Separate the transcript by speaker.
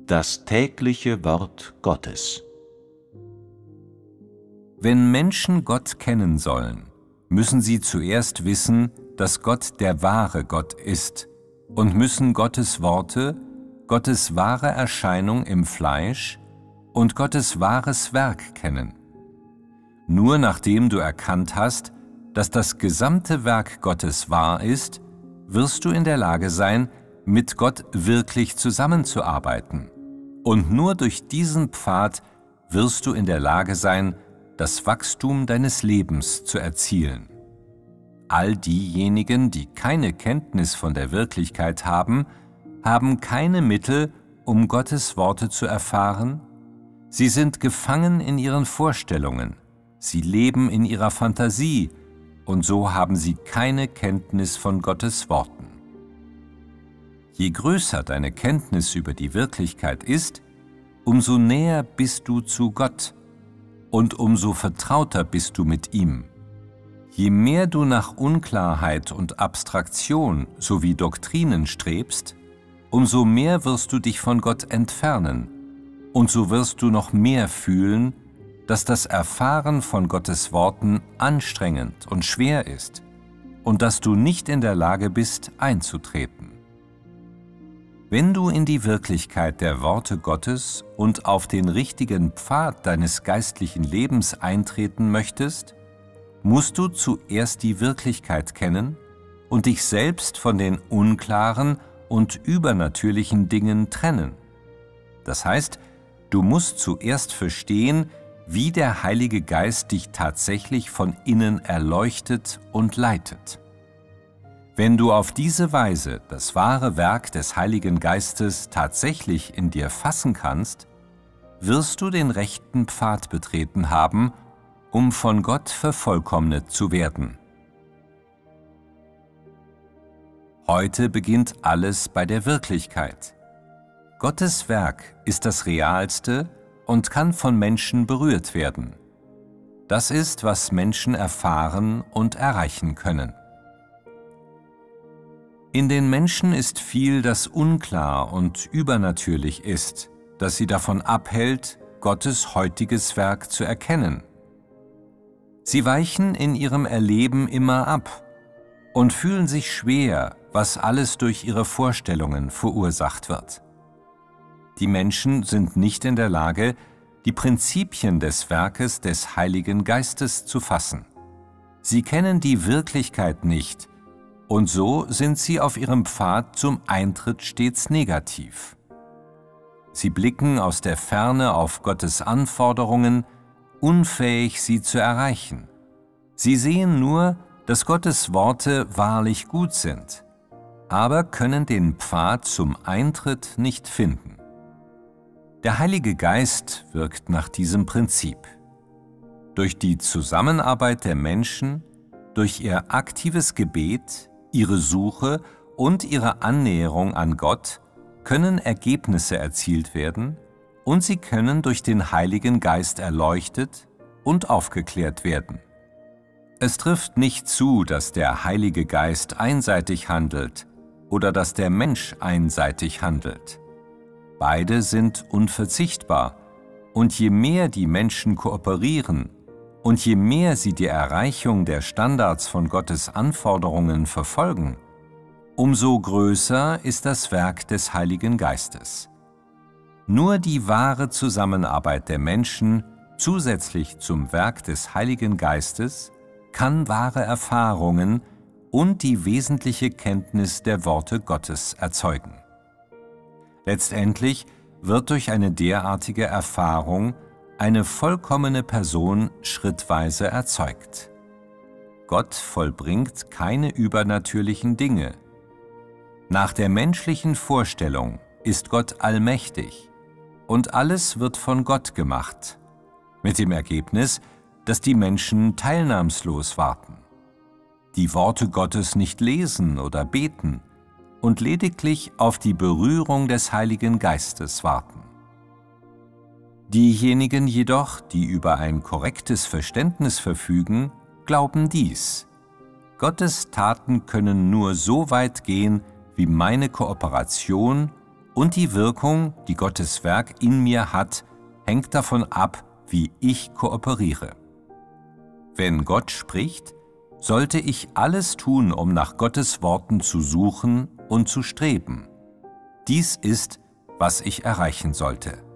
Speaker 1: Das tägliche Wort Gottes.
Speaker 2: Wenn Menschen Gott kennen sollen, müssen sie zuerst wissen, dass Gott der wahre Gott ist und müssen Gottes Worte, Gottes wahre Erscheinung im Fleisch und Gottes wahres Werk kennen. Nur nachdem du erkannt hast, dass das gesamte Werk Gottes wahr ist, wirst du in der Lage sein, mit Gott wirklich zusammenzuarbeiten. Und nur durch diesen Pfad wirst du in der Lage sein, das Wachstum deines Lebens zu erzielen. All diejenigen, die keine Kenntnis von der Wirklichkeit haben, haben keine Mittel, um Gottes Worte zu erfahren. Sie sind gefangen in ihren Vorstellungen, sie leben in ihrer Fantasie, und so haben sie keine Kenntnis von Gottes Worten. Je größer deine Kenntnis über die Wirklichkeit ist, umso näher bist du zu Gott und umso vertrauter bist du mit ihm. Je mehr du nach Unklarheit und Abstraktion sowie Doktrinen strebst, umso mehr wirst du dich von Gott entfernen, und so wirst du noch mehr fühlen, dass das Erfahren von Gottes Worten anstrengend und schwer ist und dass du nicht in der Lage bist, einzutreten. Wenn du in die Wirklichkeit der Worte Gottes und auf den richtigen Pfad deines geistlichen Lebens eintreten möchtest, musst du zuerst die Wirklichkeit kennen und dich selbst von den unklaren und übernatürlichen Dingen trennen. Das heißt, du musst zuerst verstehen, wie der Heilige Geist dich tatsächlich von innen erleuchtet und leitet. Wenn du auf diese Weise das wahre Werk des Heiligen Geistes tatsächlich in dir fassen kannst, wirst du den rechten Pfad betreten haben, um von Gott vervollkommnet zu werden. Heute beginnt alles bei der Wirklichkeit. Gottes Werk ist das Realste und kann von Menschen berührt werden. Das ist, was Menschen erfahren und erreichen können. In den Menschen ist viel, das unklar und übernatürlich ist, das sie davon abhält, Gottes heutiges Werk zu erkennen. Sie weichen in ihrem Erleben immer ab und fühlen sich schwer, was alles durch ihre Vorstellungen verursacht wird. Die Menschen sind nicht in der Lage, die Prinzipien des Werkes des Heiligen Geistes zu fassen. Sie kennen die Wirklichkeit nicht, und so sind sie auf ihrem Pfad zum Eintritt stets negativ. Sie blicken aus der Ferne auf Gottes Anforderungen, unfähig, sie zu erreichen. Sie sehen nur, dass Gottes Worte wahrlich gut sind, aber können den Pfad zum Eintritt nicht finden. Der Heilige Geist wirkt nach diesem Prinzip. Durch die Zusammenarbeit der Menschen, durch ihr aktives Gebet, ihre Suche und ihre Annäherung an Gott können Ergebnisse erzielt werden und sie können durch den Heiligen Geist erleuchtet und aufgeklärt werden. Es trifft nicht zu, dass der Heilige Geist einseitig handelt oder dass der Mensch einseitig handelt. Beide sind unverzichtbar, und je mehr die Menschen kooperieren und je mehr sie die Erreichung der Standards von Gottes Anforderungen verfolgen, umso größer ist das Werk des Heiligen Geistes. Nur die wahre Zusammenarbeit der Menschen zusätzlich zum Werk des Heiligen Geistes kann wahre Erfahrungen und die wesentliche Kenntnis der Worte Gottes erzeugen. Letztendlich wird durch eine derartige Erfahrung eine vollkommene Person schrittweise erzeugt. Gott vollbringt keine übernatürlichen Dinge. Nach der menschlichen Vorstellung ist Gott allmächtig und alles wird von Gott gemacht, mit dem Ergebnis, dass die Menschen teilnahmslos warten, die Worte Gottes nicht lesen oder beten und lediglich auf die Berührung des Heiligen Geistes warten. Diejenigen jedoch, die über ein korrektes Verständnis verfügen, glauben dies: Gottes Taten können nur so weit gehen, wie meine Kooperation Und die Wirkung, die Gottes Werk in mir hat, hängt davon ab, wie ich kooperiere. Wenn Gott spricht, sollte ich alles tun, um nach Gottes Worten zu suchen und zu streben. Dies ist, was ich erreichen sollte.